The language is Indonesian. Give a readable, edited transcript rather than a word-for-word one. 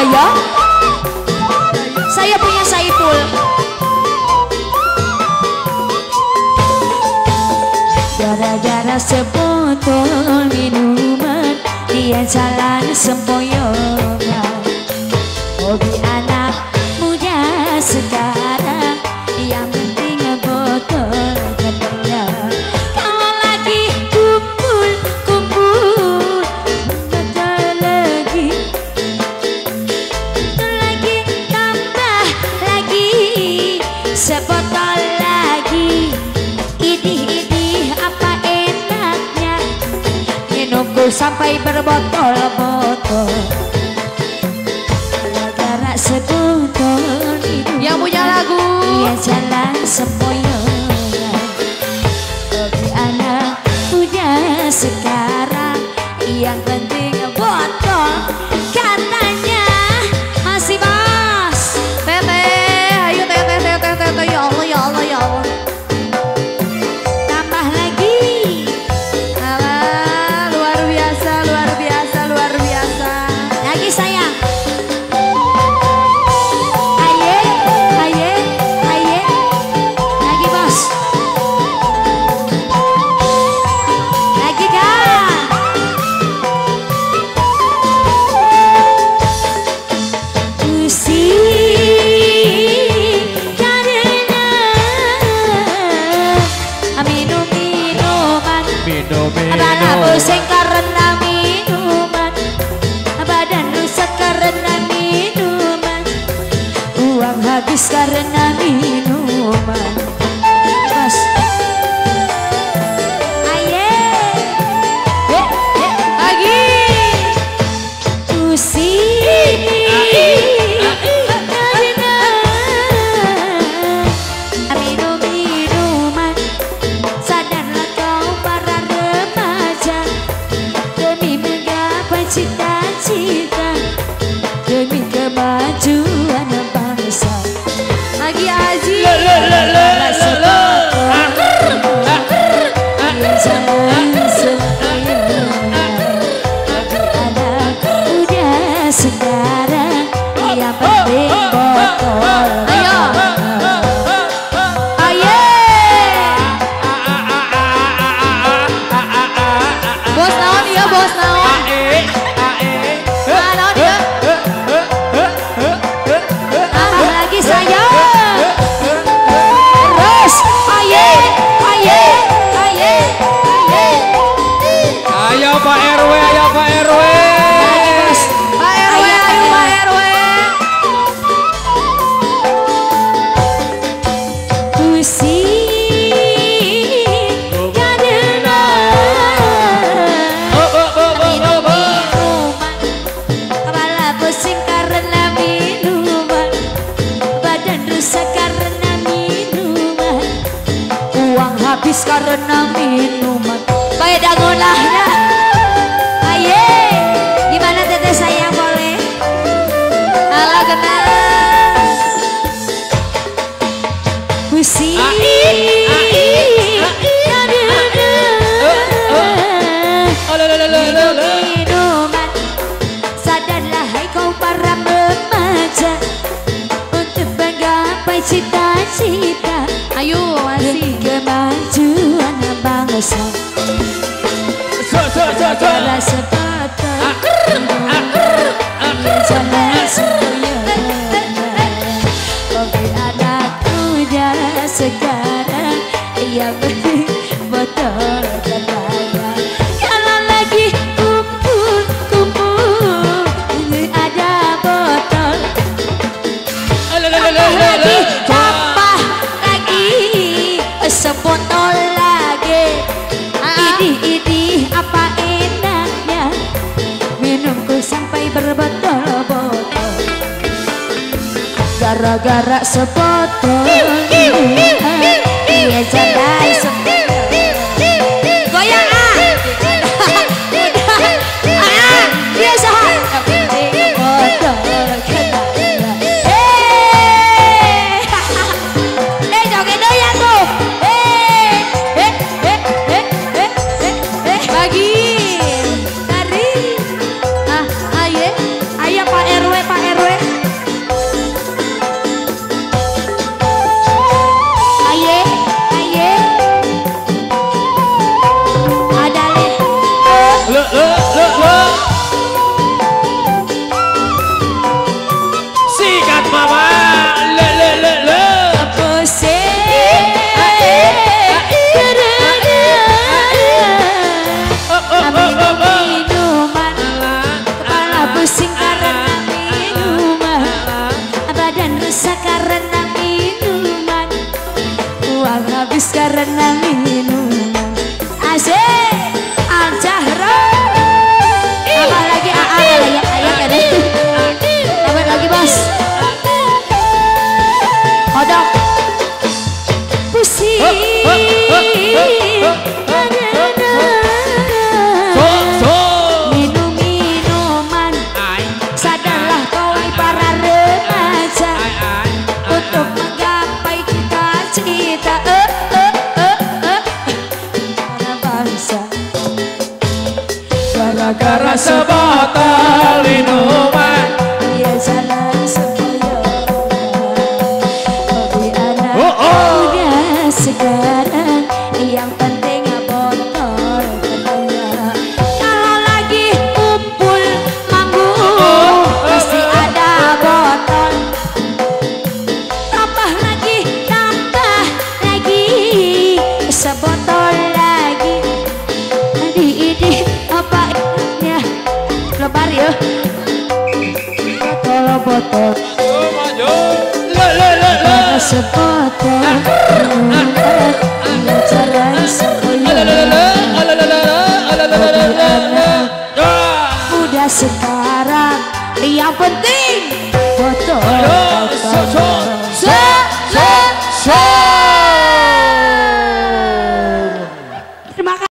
ya. Saya punya Saiful. Gara-gara sebotol minuman dia jalan sempoyongan. Hobi anak muda sekarang yang penting botol kenyang. Kalau lagi kumpul botol lagi tambah lagi sebotol lagi. Idih apa enaknya minumku sampai berbotol-botol. Gara-gara sebotol minum Yang punya lagu dia jalan sempoyongan. Hobi anak muda sekarang yang penting botol katanya. Masih Mas Teteh, ayo teteh, ya Allah, ya Allah, ya Allah. tambah lagi. Alah, luar biasa, luar biasa, luar biasa. Lagi sayang. Aye, aye, aye. Lagi Bos. Lagi Kak. Pusing karena minum-minuman. Abana pusing karena minuman. Badan rusak karena minuman. Uang habis karena minuman. Mas aye Lagi. pusing karena minum-minuman. Sadarlah kau para remaja, demi menggapai cita-cita, demi kemajuan bangsa. Lagi Aji. Rasa botol yang jangan sempoyongan. Anak muda sekarang yang penting botol. Ayo. Aye. Bos naon ya, bos naon. Naon ya. Tambah lagi saya. Terus aye, aye, aye, aye. Ayo Pak RW, ayo Pak RW. Lagi Bos. Pak RW, ayo Pak RW. Pusing karena minuman. Kepala pusing karena minuman. Badan rusak karena minuman. Uang habis karena minuman. Baik dangunahnya. Aye, gimana teteh sayang boleh? Alah kena. Pusing minuman. Sadarlah hai kau para remaja, untuk menggapai cita-cita, Ayo demi masih. kemajuan bangsa. Segala sepatah jangan sempoyongan. Hobi anak muda sekarang yang penting botol ketanya. Kalau lagi kumpul ini ada botol. Tambah lagi sebotol lagi. Idih apa enaknya minumku sampai berbotol-botol. Gara-gara sebotol minuman dia jalan sempoyongan. Goyang biasa penting botol ketanya. Joget doyan tuh. Lagi. Dari Aye. ayo Pak RW, Pak RW. habis karena minuman. Asik Al-Jahro. Tambah lagi lagi ayat ada. Tambah lagi bos. Kodok pusing. Minum-minuman. Sadarlah kau para remaja untuk menggapai cita-cita. Para bangsa. Gara-gara sebotol minuman. Dia jalan sempoyongan. Hobi anak muda sekarang. Yang penting botol katanya. Kalau lagi kumpul manggung pasti ada botol. Tambah lagi sebotol lagi. Di apa ya? Lebar ya. Botol sebotol jalan muda sekarang yang penting botol.